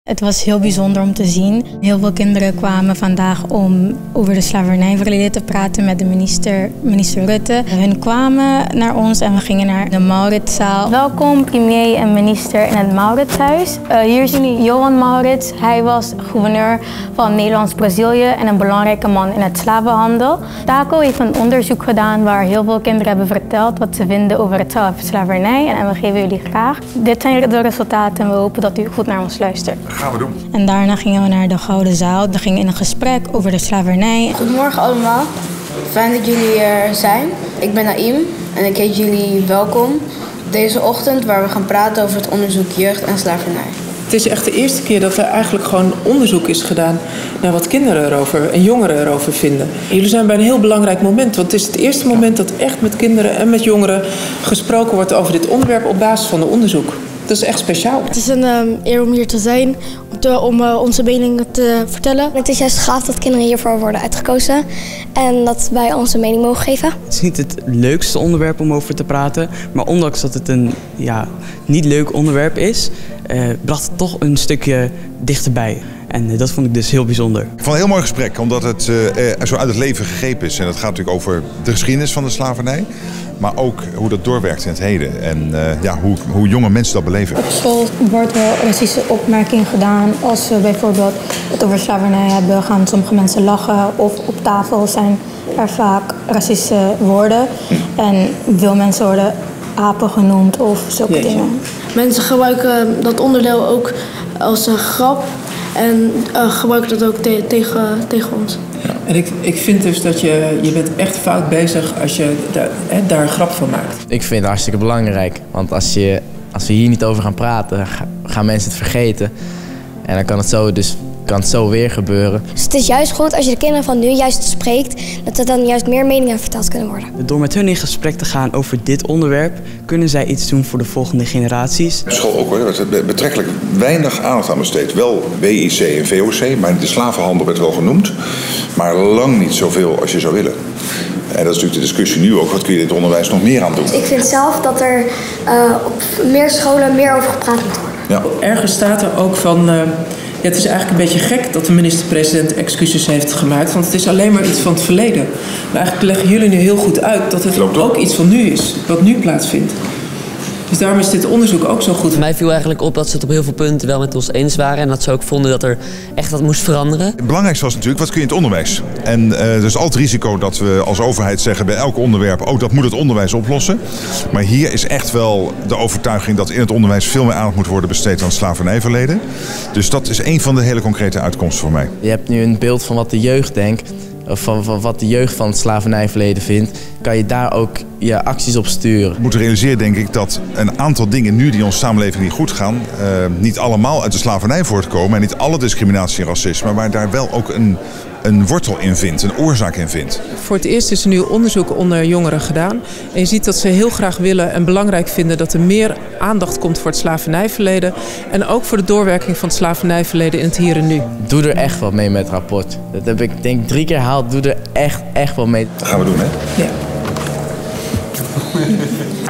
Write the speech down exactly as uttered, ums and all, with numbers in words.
Het was heel bijzonder om te zien. Heel veel kinderen kwamen vandaag om over de slavernijverleden te praten met de minister, minister Rutte. Hun kwamen naar ons en we gingen naar de Mauritszaal. Welkom premier en minister in het Mauritshuis. Uh, hier zien jullie Johan Maurits. Hij was gouverneur van Nederlands-Brazilië en een belangrijke man in het slavenhandel. Taco heeft een onderzoek gedaan waar heel veel kinderen hebben verteld wat ze vinden over het slavernij. En we geven jullie graag. Dit zijn de resultaten en we hopen dat u goed naar ons luistert. Dat gaan we doen. En daarna gingen we naar de Gouden Zaal. We gingen in een gesprek over de slavernij. Goedemorgen allemaal. Fijn dat jullie er zijn. Ik ben Naïm en ik heet jullie welkom deze ochtend waar we gaan praten over het onderzoek jeugd en slavernij. Het is echt de eerste keer dat er eigenlijk gewoon onderzoek is gedaan naar wat kinderen erover en jongeren erover vinden. En jullie zijn bij een heel belangrijk moment, want het is het eerste moment dat echt met kinderen en met jongeren gesproken wordt over dit onderwerp op basis van een onderzoek. Dat is echt speciaal. Het is een um, eer om hier te zijn, om, te, om uh, onze mening te vertellen. Het is juist gaaf dat kinderen hiervoor worden uitgekozen en dat wij onze mening mogen geven. Het is niet het leukste onderwerp om over te praten, maar ondanks dat het een ja, niet leuk onderwerp is, uh, bracht het toch een stukje dichterbij. En uh, dat vond ik dus heel bijzonder. Ik vond het een heel mooi gesprek, omdat het uh, zo uit het leven gegrepen is. En het gaat natuurlijk over de geschiedenis van de slavernij, maar ook hoe dat doorwerkt in het heden. En uh, ja, hoe, hoe jonge mensen dat beleven. Op school wordt wel racistische opmerking gedaan. Als we bijvoorbeeld het over slavernij hebben, gaan sommige mensen lachen. Of op tafel zijn er vaak racistische woorden. En veel mensen worden apen genoemd of zulke Jeetje. dingen. Mensen gebruiken dat onderdeel ook als een grap en uh, gebruiken dat ook te tegen, tegen ons. Ja. En ik, ik vind dus dat je, je bent echt fout bezig als je daar, hè, daar een grap van maakt. Ik vind het hartstikke belangrijk, want als, je, als we hier niet over gaan praten, gaan mensen het vergeten. En dan kan het zo, dus, kan het zo weer gebeuren. Dus het is juist goed als je de kinderen van nu juist spreekt, dat er dan juist meer meningen verteld kunnen worden. Door met hun in gesprek te gaan over dit onderwerp, kunnen zij iets doen voor de volgende generaties. Op school ook hoor, er werd betrekkelijk weinig aandacht aan besteed. Wel W I C en V O C, maar de slavenhandel werd wel genoemd. Maar lang niet zoveel als je zou willen. En dat is natuurlijk de discussie nu ook. Wat kun je in het onderwijs nog meer aan doen? Ik vind zelf dat er uh, op meer scholen meer over gepraat moet worden. Ja. Ergens staat er ook van, uh, ja, het is eigenlijk een beetje gek dat de minister-president excuses heeft gemaakt. Want het is alleen maar iets van het verleden. Maar eigenlijk leggen jullie nu heel goed uit dat het ook iets van nu is. Wat nu plaatsvindt. Dus daarom is dit onderzoek ook zo goed. Mij viel eigenlijk op dat ze het op heel veel punten wel met ons eens waren. En dat ze ook vonden dat er echt wat moest veranderen. Het belangrijkste was natuurlijk, wat kun je in het onderwijs? En uh, er is altijd risico dat we als overheid zeggen bij elk onderwerp, oh, dat moet het onderwijs oplossen. Maar hier is echt wel de overtuiging dat in het onderwijs veel meer aandacht moet worden besteed aan het slavernijverleden. Dus dat is een van de hele concrete uitkomsten voor mij. Je hebt nu een beeld van wat de jeugd denkt, of van, van wat de jeugd van het slavernijverleden vindt. Kan je daar ook je acties op sturen. We moeten realiseren, denk ik, dat een aantal dingen nu die in onze samenleving niet goed gaan, uh, niet allemaal uit de slavernij voortkomen en niet alle discriminatie en racisme, maar daar wel ook een, een wortel in vindt, een oorzaak in vindt. Voor het eerst is er nu onderzoek onder jongeren gedaan. En je ziet dat ze heel graag willen en belangrijk vinden dat er meer aandacht komt voor het slavernijverleden. En ook voor de doorwerking van het slavernijverleden in het hier en nu. Doe er echt wat mee met het rapport. Dat heb ik denk drie keer gehaald. Doe er echt, echt wat mee. Dat gaan we doen, hè? Ja.